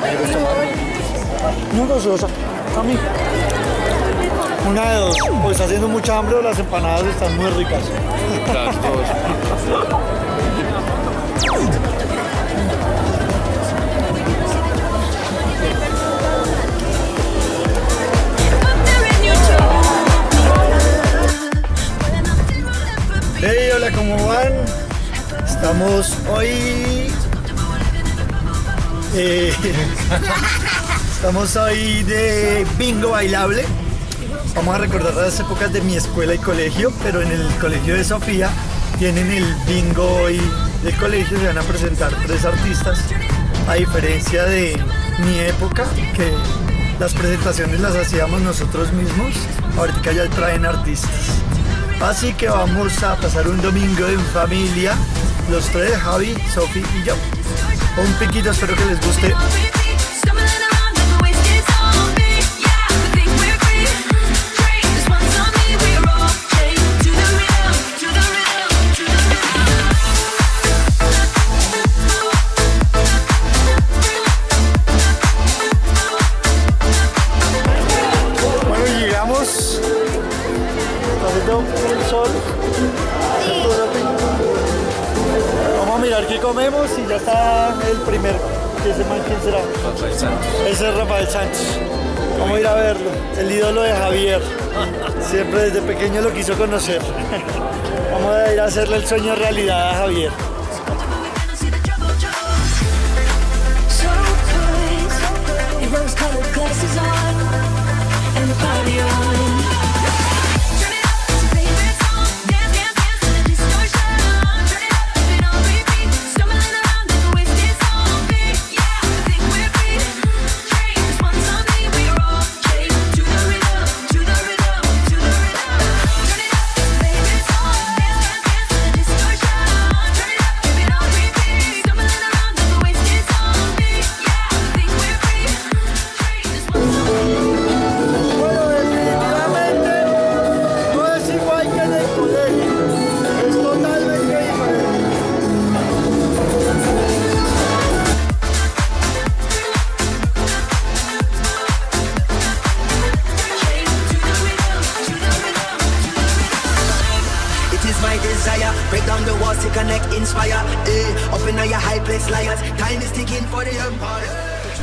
¿Quieres tomar? No, gaseosa. A mí. Una de dos. O está haciendo mucha hambre o las empanadas están muy ricas. Las dos. Hey, hola, ¿cómo van? Estamos hoy... estamos hoy de bingo bailable. Vamos a recordar las épocas de mi escuela y colegio, pero en el colegio de Sofía tienen el bingo hoy del colegio. Se van a presentar 3 artistas, a diferencia de mi época, que las presentaciones las hacíamos nosotros mismos. Ahorita ya traen artistas. Así que vamos a pasar un domingo en familia, los 3, Javi, Sofi y yo. Un piquito, espero que les guste. Bueno, llegamos. El sol. Vamos a mirar qué comemos y ya está el primer. ¿Ese man quién será? Rafael Santos. Ese es Rafael Santos. Vamos a ir a verlo. El ídolo de Javier. Siempre desde pequeño lo quiso conocer. Vamos a ir a hacerle el sueño realidad a Javier. Break down the walls to connect, inspire. Up in your high place, liars. Time is ticking for the empire.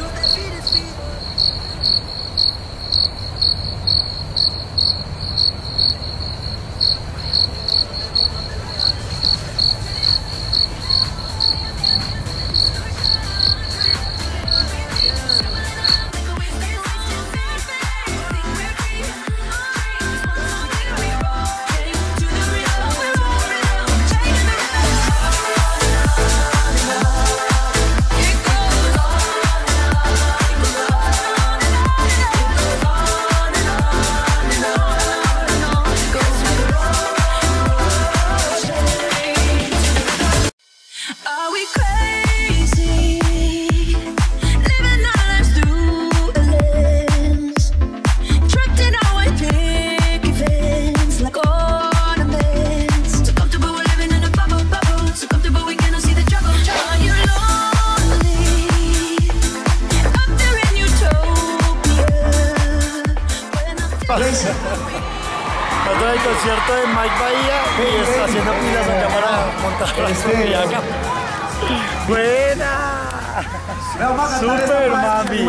Otro del concierto de Mike Bahía y está haciendo pilas acá para montar la subida acá. ¡Buena! ¡Super, mami!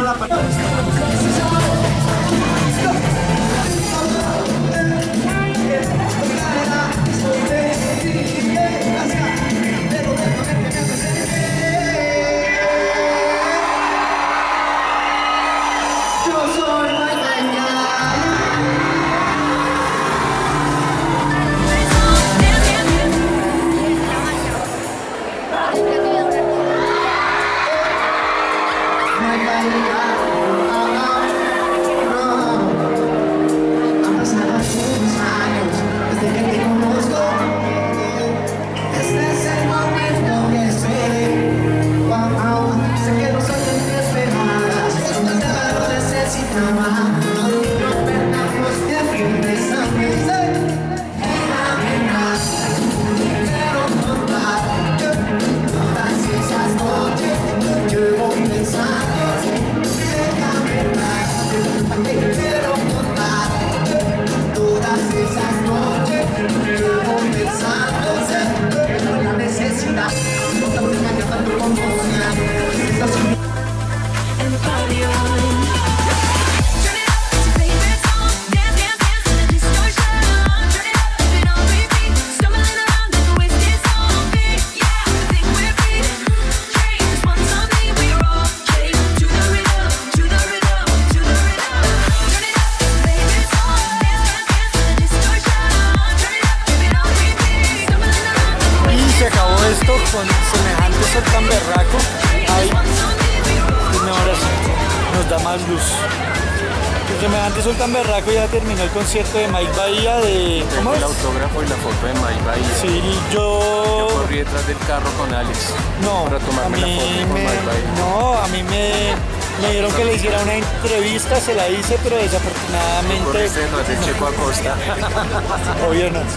más luz. El remedante soy tan berraco, ya terminó el concierto de Mike Bahía de... ¿Cómo El es? autógrafo y la foto de Mike Bahía. Sí, Yo corrí detrás del carro con Alex No, para a tomarme la mí foto con Mike Bahía. no, a mí me dieron que le hiciera una entrevista, se la hice, pero desafortunadamente... Corriste detrás del Checo Acosta. Obvio no.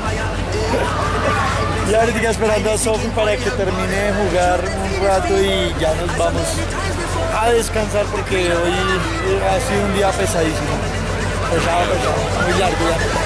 Y ahorita esperando a Sofi para que termine de jugar un rato y ya nos vamos a descansar porque hoy ha sido un día pesadísimo. Pesado, muy largo ya.